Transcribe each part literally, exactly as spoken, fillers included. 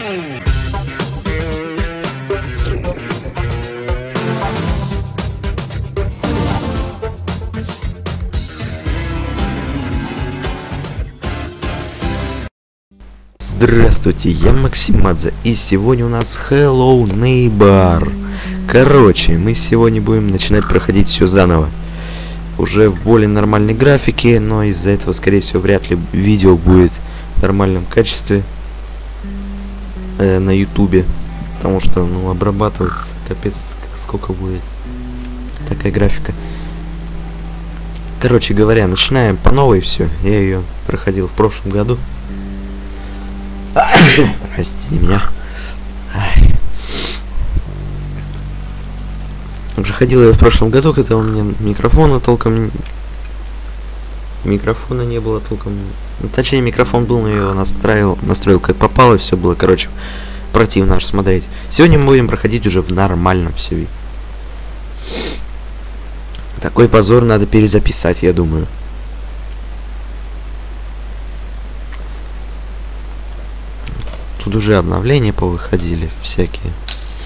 Здравствуйте, я Максимадзе, и сегодня у нас Hello Neighbor. Короче, мы сегодня будем начинать проходить все заново. Уже в более нормальной графике, но из-за этого, скорее всего, вряд ли видео будет в нормальном качестве э, на ютубе. Потому что, ну, обрабатывается, капец, сколько будет такая графика. Короче говоря, начинаем по новой все. Я ее проходил в прошлом году. Простите меня. Ай. Уже ходил я в прошлом году, когда у меня микрофона толком... Микрофона не было толком... Ну, точнее, микрофон был, но я его настроил, настроил как попало, и все было, короче, противно аж смотреть. Сегодня мы будем проходить уже в нормальном все. Такой позор надо перезаписать, я думаю. Тут уже обновления повыходили всякие.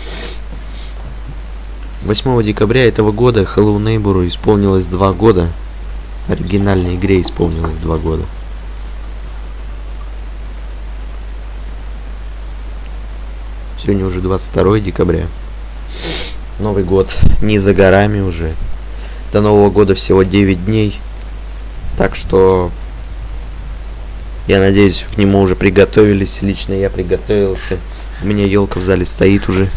восьмого декабря этого года Hello Neighbor исполнилось два года. Оригинальной игре исполнилось два года. Сегодня уже двадцать второе декабря. Новый год не за горами уже. До Нового года всего девять дней. Так что... Я надеюсь, к нему уже приготовились. Лично я приготовился. У меня елка в зале стоит уже.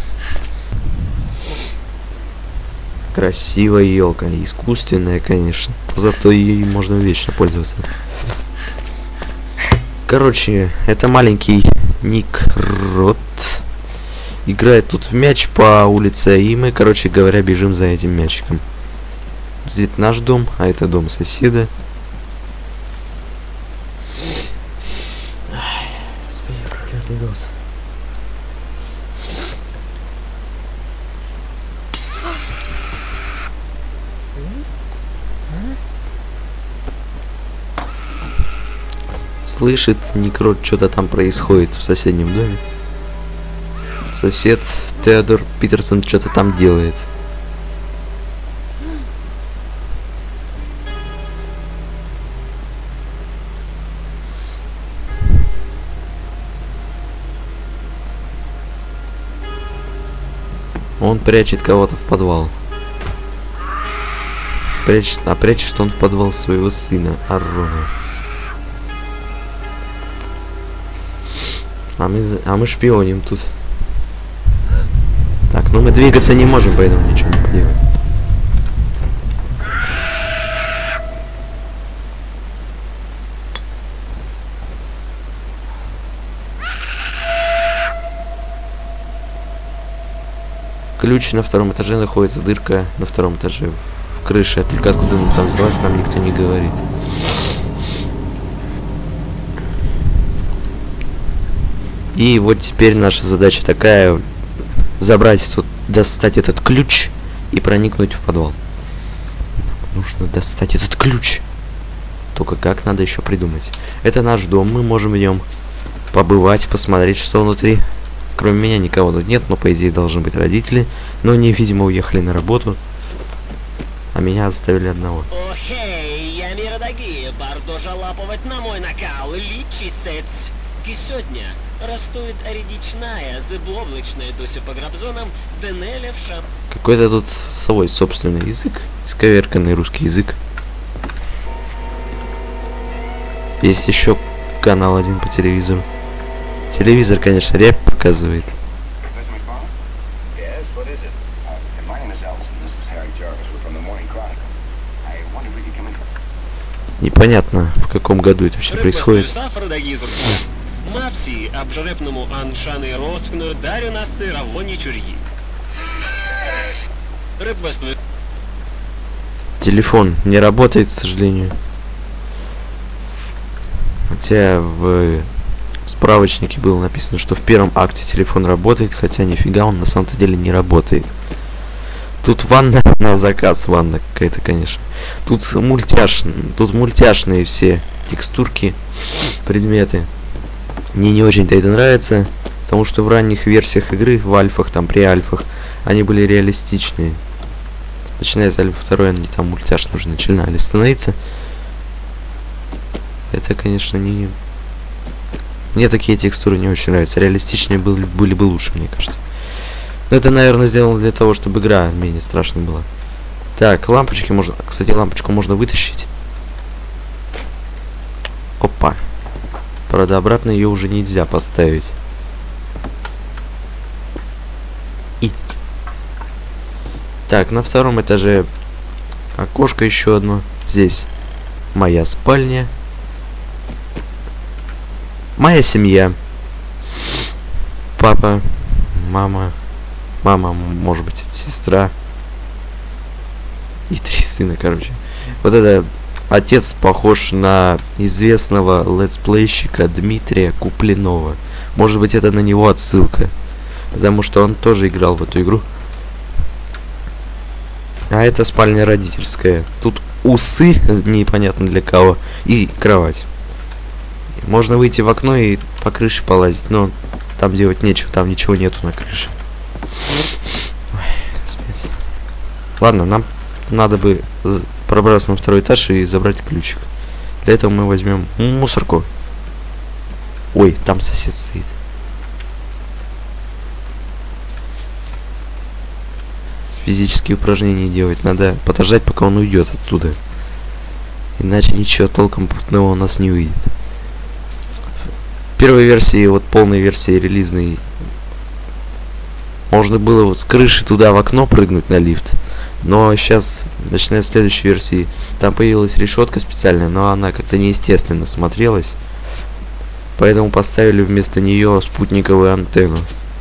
Красивая елка. Искусственная, конечно. Зато ей можно вечно пользоваться. Короче, это маленький Ник Рот. Играет тут в мяч по улице. И мы, короче говоря, бежим за этим мячиком. Здесь наш дом, а это дом соседа. Голос. Слышит Никрот, что-то там происходит в соседнем доме. Сосед Теодор Питерсон что-то там делает. Он прячет кого-то в подвал. Прячет, а прячет он в подвал своего сына, Аррона. А мы, а мы шпионим тут. Так, ну мы двигаться не можем, поэтому ничего не поделать. Ключ на втором этаже находится, дырка на втором этаже в крыше. Только откуда она там взялась, нам никто не говорит. И вот теперь наша задача такая: забрать тут, достать этот ключ и проникнуть в подвал. Нужно достать этот ключ. Только как, надо еще придумать. Это наш дом, мы можем в нем побывать, посмотреть, что внутри. Кроме меня никого тут нет, но по идее должны быть родители. Но они, видимо, уехали на работу. А меня оставили одного. Охей, я мира дорогие, бардо жалапывать на мой накал, личисец. Сегодня растует редичная, зыблоблачная дося по грабзонам, денеля в шап. Какой-то тут свой собственный язык, исковерканный русский язык. Есть еще канал один по телевизору. Телевизор, конечно, реп показывает. Непонятно, в каком году это все происходит. Телефон не работает, к сожалению. Хотя в справочнике было написано, что в первом акте телефон работает, хотя нифига он на самом-то деле не работает. Тут ванна на заказ, ванна какая-то, конечно. Тут мультяш, тут мультяшные все текстурки, предметы. Мне не очень-то это нравится. Потому что в ранних версиях игры, в альфах, там, при альфах, они были реалистичнее. Начиная с альфа второй, они там мультяшно уже начинали становиться. Это, конечно, не... Мне такие текстуры не очень нравятся. Реалистичнее были, были бы лучше, мне кажется. Но это, наверное, сделано для того, чтобы игра менее страшной была. Так, лампочки можно... Кстати, лампочку можно вытащить. Опа. Правда, обратно ее уже нельзя поставить. И... Так, на втором этаже окошко еще одно. Здесь моя спальня. Моя семья. Папа, мама, мама, может быть, это сестра. И три сына, короче. Вот это отец похож на известного летсплейщика Дмитрия Куплинова. Может быть, это на него отсылка. Потому что он тоже играл в эту игру. А это спальня родительская. Тут усы, непонятно для кого, и кровать. Можно выйти в окно и по крыше полазить, но там делать нечего, там ничего нету на крыше. Ой, ладно, нам надо бы пробраться на второй этаж и забрать ключик. Для этого мы возьмем мусорку. Ой, там сосед стоит. Физические упражнения делать. Надо подождать, пока он уйдет оттуда. Иначе ничего толком путного у нас не выйдет. В первой версии, вот полной версии релизной, можно было вот с крыши туда в окно прыгнуть на лифт. Но сейчас, начиная с следующей версии, там появилась решетка специальная, но она как-то неестественно смотрелась. Поэтому поставили вместо нее спутниковую антенну.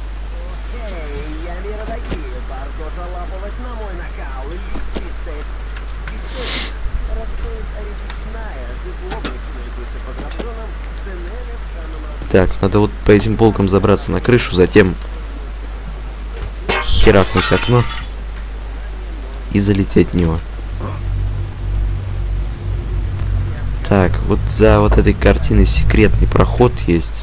Так, надо вот по этим полкам забраться на крышу, затем херакнуть окно и залететь в него. Так, вот за вот этой картиной секретный проход есть.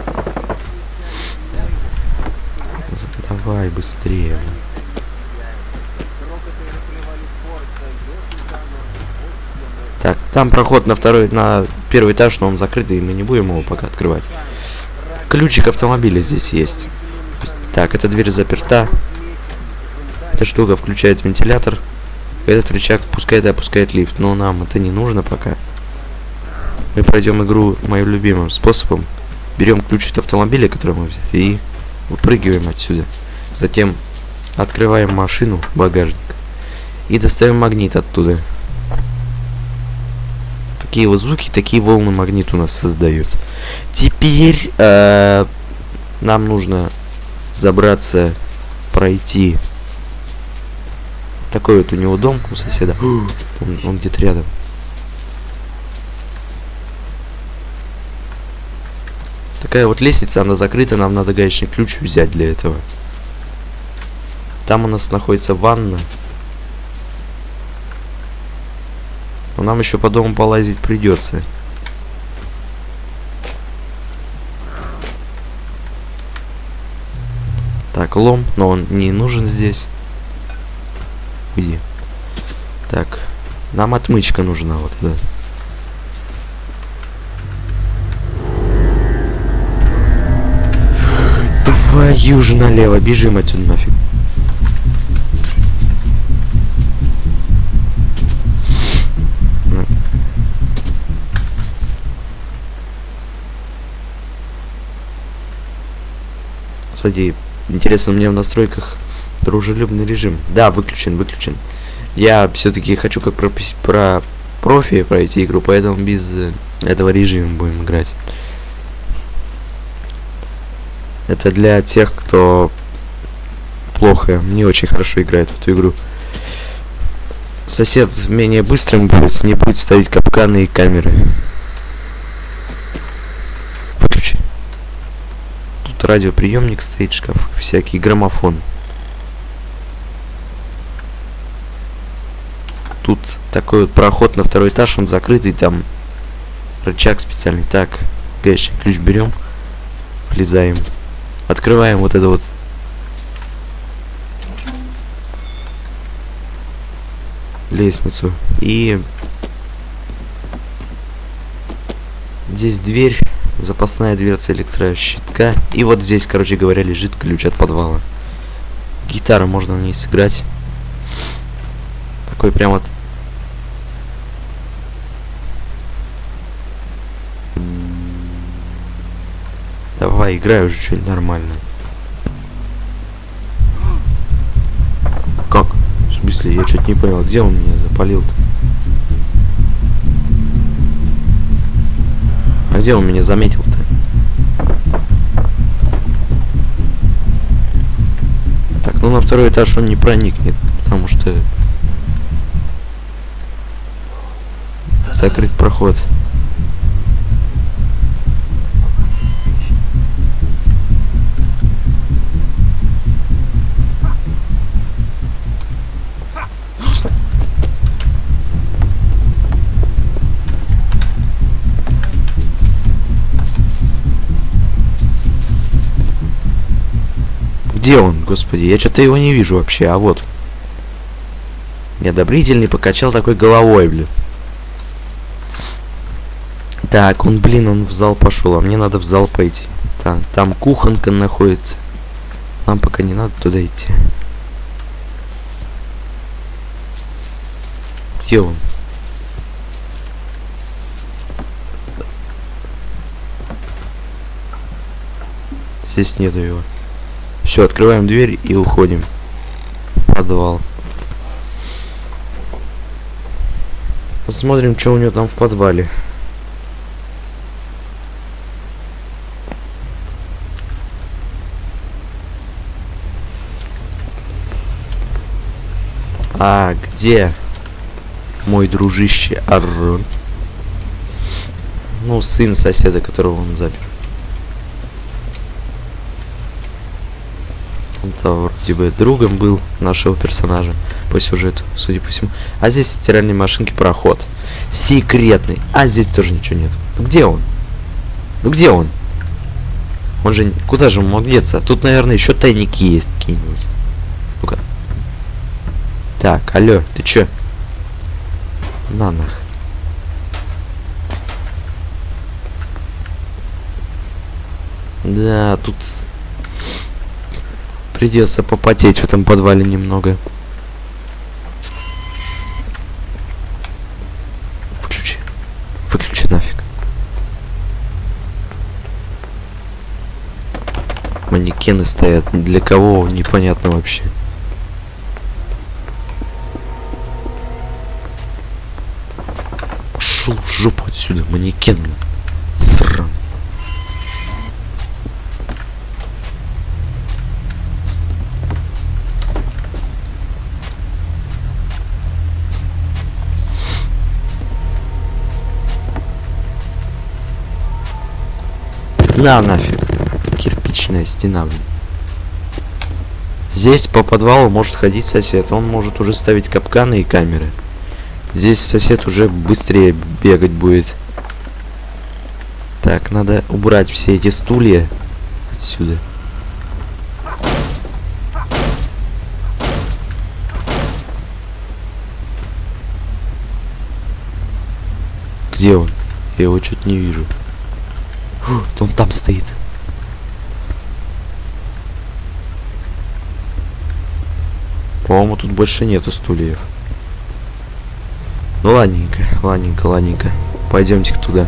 Давай быстрее. Так, там проход на второй, на первый этаж, но он закрытый, и мы не будем его пока открывать. Ключик автомобиля здесь есть. Так, эта дверь заперта. Эта штука включает вентилятор. Этот рычаг пускает и опускает лифт. Но нам это не нужно пока. Мы пройдем игру моим любимым способом. Берем ключ от автомобиля, который мы взяли, и выпрыгиваем отсюда. Затем открываем машину, багажник, и достаем магнит оттуда. Такие вот звуки, такие волны магнит у нас создают. Теперь э, нам нужно забраться, пройти. Такой вот у него дом у соседа. Он, он где-то рядом. Такая вот лестница, она закрыта, нам надо гаечный ключ взять для этого. Там у нас находится ванна. Но нам еще по дому полазить придется. Так, лом, но он не нужен здесь. Уйди. Так, нам отмычка нужна вот эта. Твою же налево, бежим отсюда нафиг. Кстати, интересно, у меня в настройках дружелюбный режим. Да, выключен, выключен. Я все-таки хочу как про, про профи пройти игру, поэтому без этого режима будем играть. Это для тех, кто плохо, не очень хорошо играет в эту игру. Сосед менее быстрым будет, не будет ставить капканы и камеры. Выключи. Тут радиоприемник стоит, шкаф, всякий граммофон. Тут такой вот проход на второй этаж, он закрытый, там рычаг специальный. Так, гаечный ключ берем, влезаем. Открываем вот это вот. Лестницу. И здесь дверь, запасная дверца электрощитка. И вот здесь, короче говоря, лежит ключ от подвала. Гитара, можно на ней сыграть. Такой прям вот. Давай, играй уже что-нибудь нормальное. Как? В смысле, я что-то не понял. Где он меня запалил-то? А где он меня заметил-то? Так, ну на второй этаж он не проникнет, потому что закрыт проход. Где он, господи? Я что-то его не вижу вообще, а вот. Неодобрительный покачал такой головой, блин. Так, он, блин, он в зал пошел, а мне надо в зал пойти. Так, там кухонка находится. Нам пока не надо туда идти. Где он? Здесь нету его. Все, открываем дверь и уходим в подвал. Посмотрим, что у него там в подвале. А где мой дружище Аррон? Ну, сын соседа, которого он запер. Он-то вроде бы другом был нашего персонажа по сюжету, судя по всему. А здесь стиральной машинки проход. Секретный. А здесь тоже ничего нет. Где он? Ну где он? Он же... Куда же он мог деться? Тут, наверное, еще тайники есть какие-нибудь. Ну-ка. Так, алло, ты чё? На нах. Да, тут... Придется попотеть в этом подвале немного. Выключи. Выключи нафиг. Манекены стоят. Для кого? Непонятно вообще. Пошел в жопу отсюда, манекен. Сран. На нафиг. Кирпичная стена, блин. Здесь по подвалу может ходить сосед. Он может уже ставить капканы и камеры. Здесь сосед уже быстрее бегать будет. Так, надо убрать все эти стулья отсюда. Где он? Я его что-то не вижу. Он там стоит. По-моему, тут больше нету стульев. Ну ладненько, ладненько, ладненько. Пойдемте туда.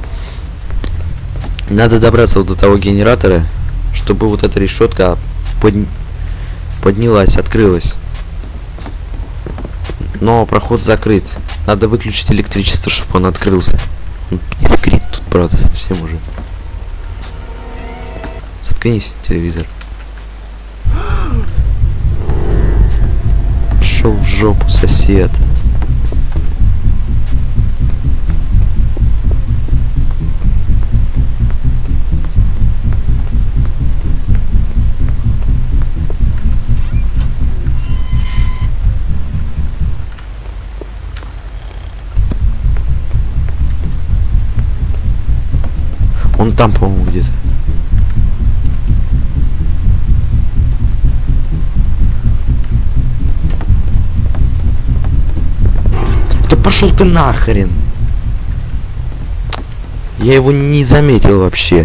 Надо добраться вот до того генератора, чтобы вот эта решетка под... поднялась, открылась. Но проход закрыт. Надо выключить электричество, чтобы он открылся. Он искрит тут, правда, совсем уже. Заткнись, телевизор. Пошел в жопу, сосед. Он там, по-моему, где-то. пошел ты нахрен! Я его не заметил вообще.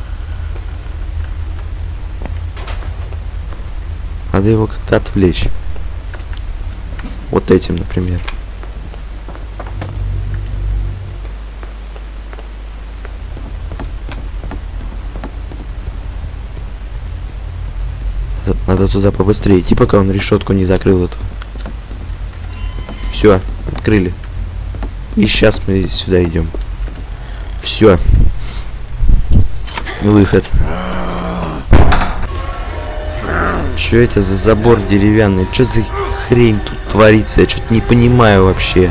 Надо его как-то отвлечь. Вот этим, например. Надо, надо туда побыстрее идти, пока он решетку не закрыл эту. Все, открыли. И сейчас мы сюда идем. Все. Выход. Что это за забор деревянный? Что за хрень тут творится? Я что-то не понимаю вообще.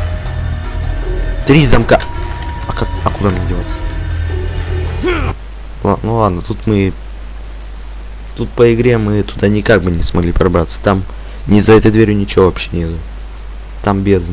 Три замка. А как? А куда мне деваться? Ладно, ну ладно, тут мы... Тут по игре мы туда никак бы не смогли пробраться. Там ни за этой дверью ничего вообще нету. Там бездна.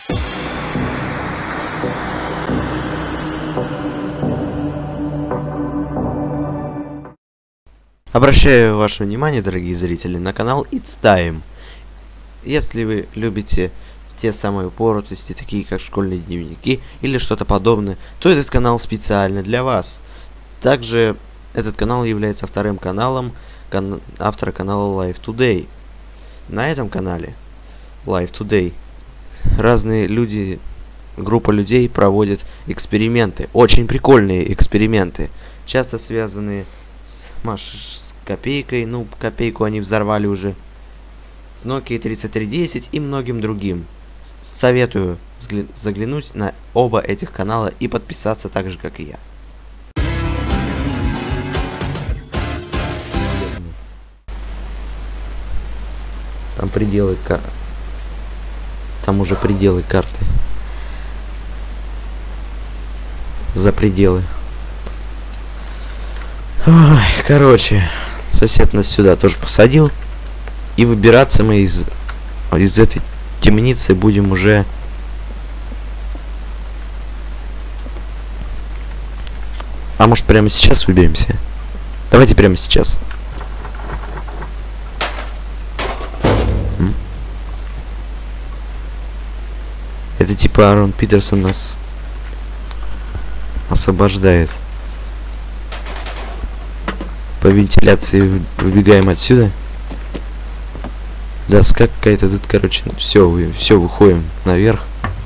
Обращаю ваше внимание, дорогие зрители, на канал It's Time. Если вы любите те самые упоротости, такие как школьные дневники или что-то подобное, то этот канал специально для вас. Также этот канал является вторым каналом кан автора канала Live Today. На этом канале Live Today разные люди, группа людей проводят эксперименты, очень прикольные эксперименты, часто связанные с, маш... с копейкой, ну копейку они взорвали уже, с Nokia тридцать три десять и многим другим. Советую заглянуть на оба этих канала и подписаться так же, как и я. Там пределы кар... Там уже пределы карты. За пределы. Ой, короче, сосед нас сюда тоже посадил. И выбираться мы из, из этой темницы будем уже... А может прямо сейчас выберемся? Давайте прямо сейчас. М? Это типа Аарон Питерсон нас освобождает. По вентиляции выбегаем отсюда. Доска какая-то тут, короче, все, вы, все, выходим наверх.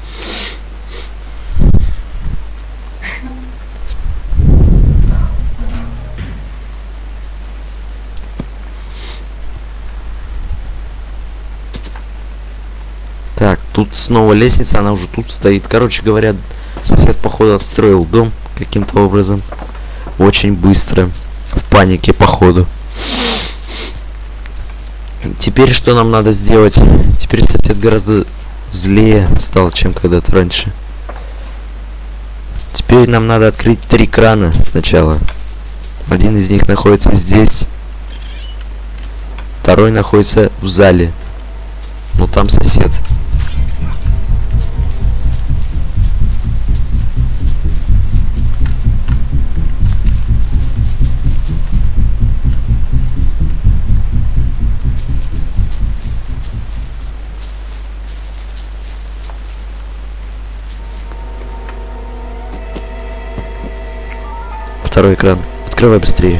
Так, тут снова лестница, она уже тут стоит. Короче говоря, сосед, походу, отстроил дом каким-то образом. Очень быстро. В панике, походу. Теперь что нам надо сделать? Теперь сосед гораздо злее стал, чем когда-то раньше. Теперь нам надо открыть три крана сначала. Один из них находится здесь. Второй находится в зале. Ну там сосед. Второй экран. Открывай быстрее.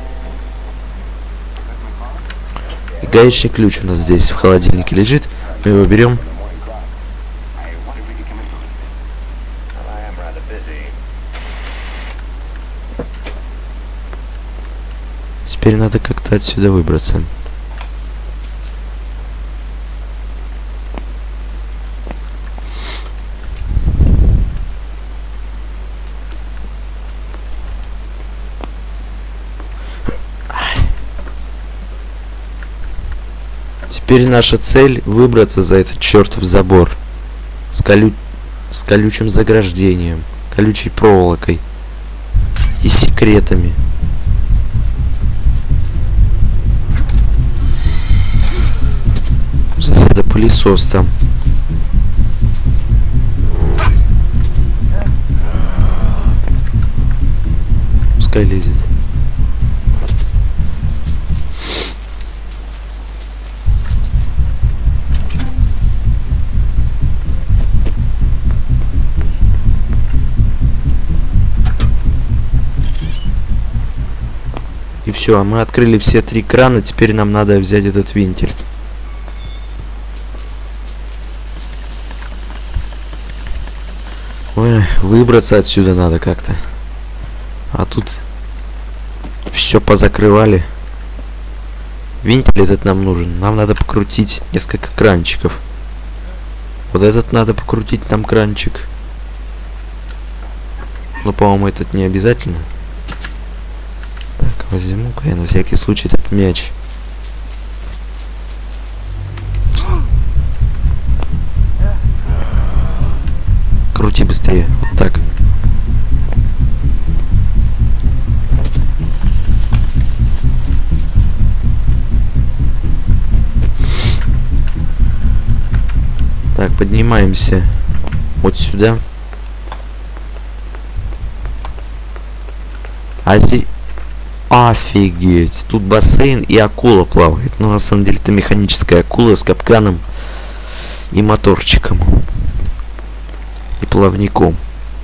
И гаечный ключ у нас здесь в холодильнике лежит. Мы его берем. Теперь надо как-то отсюда выбраться. Теперь наша цель выбраться за этот чертов забор с, колю... с колючим заграждением, колючей проволокой и секретами. У соседа пылесос там. Пускай лезет. все, мы открыли все три крана, теперь нам надо взять этот вентиль. Ой, выбраться отсюда надо как-то. А тут все позакрывали. Вентиль этот нам нужен. Нам надо покрутить несколько кранчиков. Вот этот надо покрутить, там кранчик. Но, по-моему, этот не обязательно. Так, возьму-ка я на всякий случай этот мяч. Крути быстрее. Вот так. Так, поднимаемся вот сюда. А здесь... Офигеть! Тут бассейн и акула плавает. Но на самом деле это механическая акула с капканом и моторчиком. И плавником.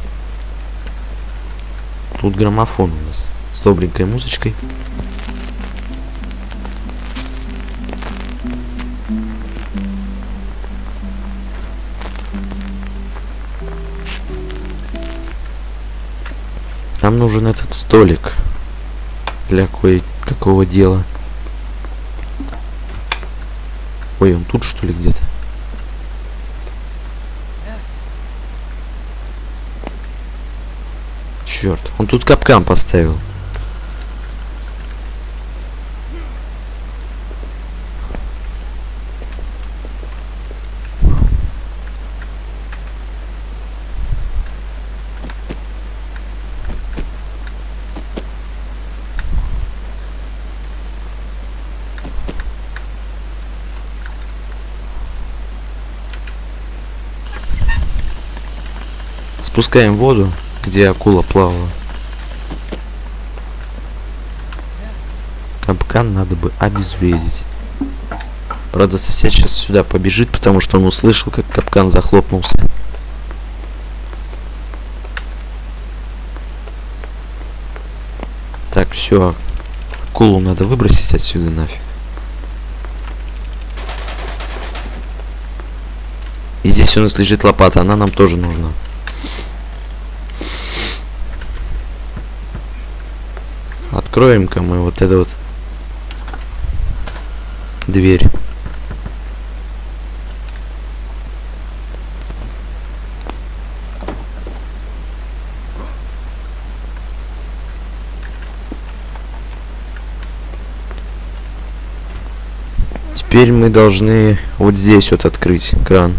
Тут граммофон у нас с добренькой музычкой. Нам нужен этот столик для кое-какого дела. Ой, он тут что ли где-то? Черт, он тут капкан поставил. Спускаем воду, где акула плавала. Капкан надо бы обезвредить. Правда, сосед сейчас сюда побежит, потому что он услышал, как капкан захлопнулся. Так, все. Акулу надо выбросить отсюда нафиг. И здесь у нас лежит лопата, она нам тоже нужна. Откроем-ка мы вот эту вот дверь. Теперь мы должны вот здесь вот открыть кран.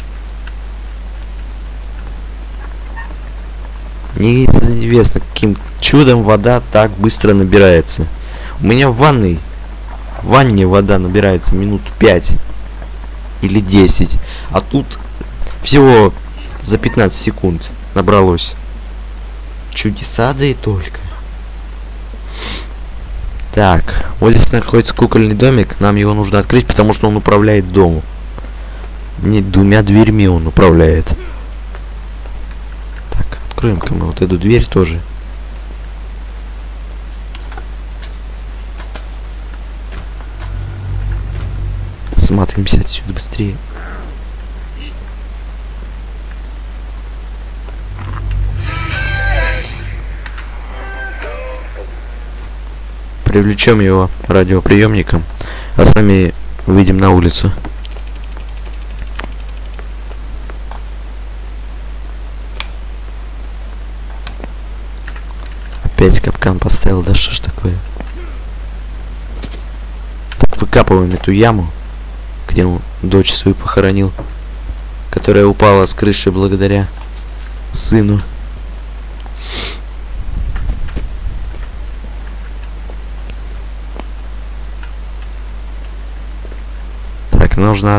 Неизвестно, каким чудом вода так быстро набирается. У меня в ванной, в ванне вода набирается минут пять или десять. А тут всего за пятнадцать секунд набралось. Чудеса, да и только. Так, вот здесь находится кукольный домик. Нам его нужно открыть, потому что он управляет домом. Не двумя дверьми он управляет. Откроем-ка мы вот эту дверь тоже. Смотримся отсюда быстрее. Привлечем его радиоприемником, а сами выйдем на улицу. Опять капкан поставил, да что ж такое? Так, выкапываем эту яму, где он дочь свою похоронил, которая упала с крыши благодаря сыну. Так, нужно...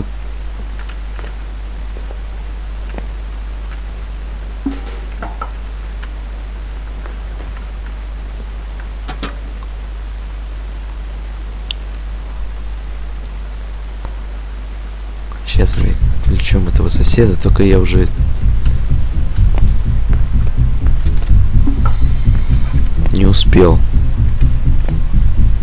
Сейчас мы включим этого соседа, только я уже не успел.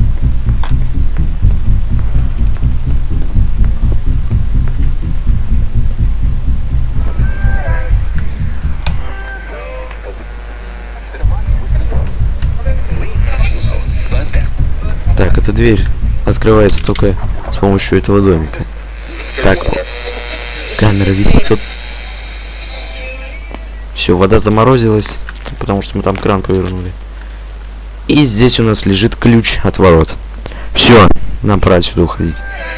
Так, эта дверь открывается только с помощью этого домика. Так, камера висит тут. Все, вода заморозилась, потому что мы там кран повернули. И здесь у нас лежит ключ от ворот. Все, нам пора отсюда уходить.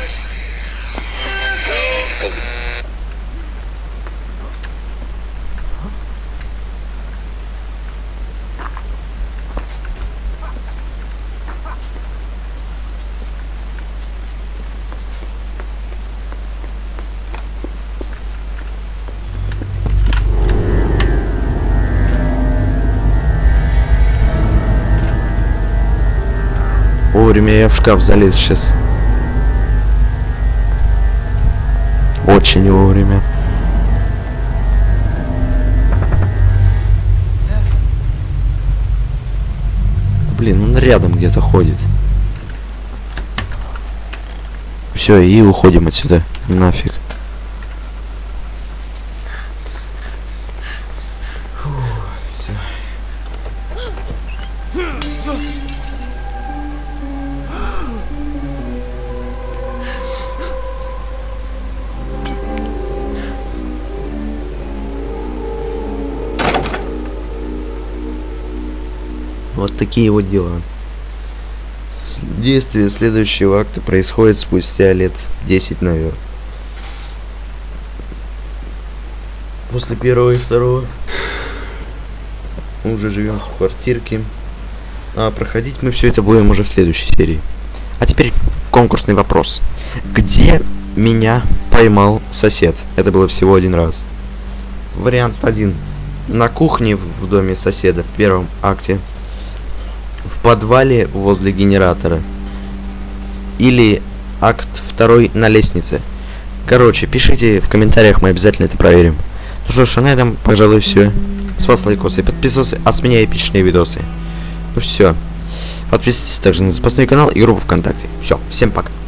Вовремя я в шкаф залез сейчас. Очень вовремя. Блин, он рядом где-то ходит. Все, и уходим отсюда. Нафиг. Фу, всё. Вот такие вот дела. Действие следующего акта происходит спустя лет десять, наверное. После первого и второго. Мы уже живем в квартирке. А проходить мы все это будем уже в следующей серии. А теперь конкурсный вопрос. Где меня поймал сосед? Это было всего один раз. Вариант один. На кухне в доме соседа в первом акте. В подвале возле генератора. Или акт второй на лестнице. Короче, пишите в комментариях, мы обязательно это проверим. Ну что ж, а на этом, пожалуй, все. С вас лайкосы, подписывайтесь, а с меня эпичные видосы. Ну все. Подписывайтесь также на запасной канал и группу ВКонтакте. Все, всем пока.